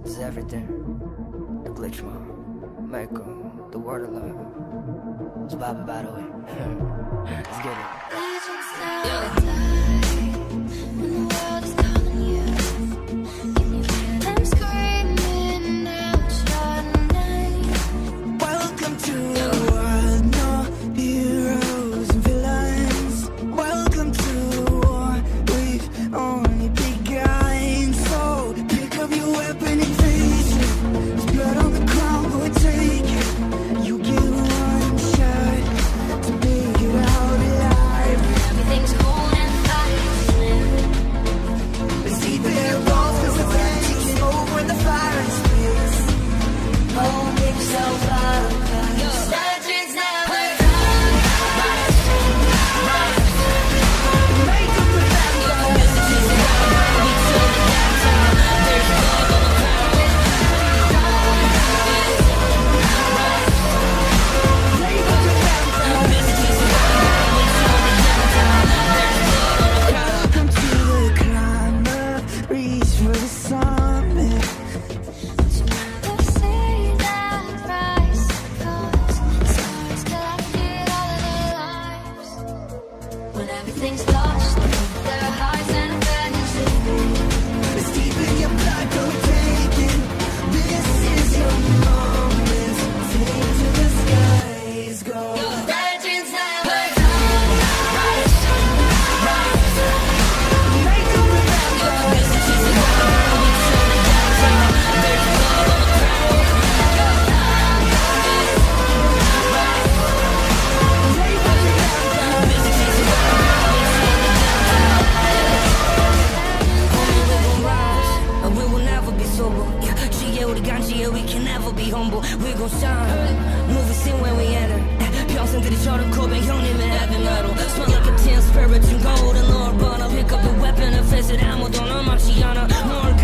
is everything. The glitch mom, Michael, the word alive. It's Bobby, by the way. Let's get it. When the world is calling you, can you hear them screaming out your name? Welcome to the world, no heroes and villains. Welcome to the war, we've only begun. So pick up your weapon and face it. There's blood on the ground, go and take it. You get one shot to make it out alive. Everything's cold and fire. It's deep in their walls, cause the fire takes over when the fire is spills. Oh, make yourself out of Christ. Legends never die. Make up the battle. Messages never we till the damn time. There's blood on the ground. Make up the battle. Messages never we till the damn time. There's blood on the ground. Welcome to the climber, reach for the summit. To never say that rise, 'cause stars collected all of their lives. When everything's lost, there are highs and vanishes. It's deep in your blood, go take it. This is your moment. Take it to the skies, go. Legends never die. Make up the battle. Messages never we till the damn time. There's blood on the ground. Make up the battle. Messages never we till the damn time. Homie, we gon' rise, and we will never be sober. 지혜 우리 간지에 we can never be humble. We gon' shine, movie scene when we enter. 평생들이처럼 고백 형님의 heavy metal. Smell like a tin spirit and golden lord, but I'll pick up a weapon and face it. 아무도 널 막지 않아. 널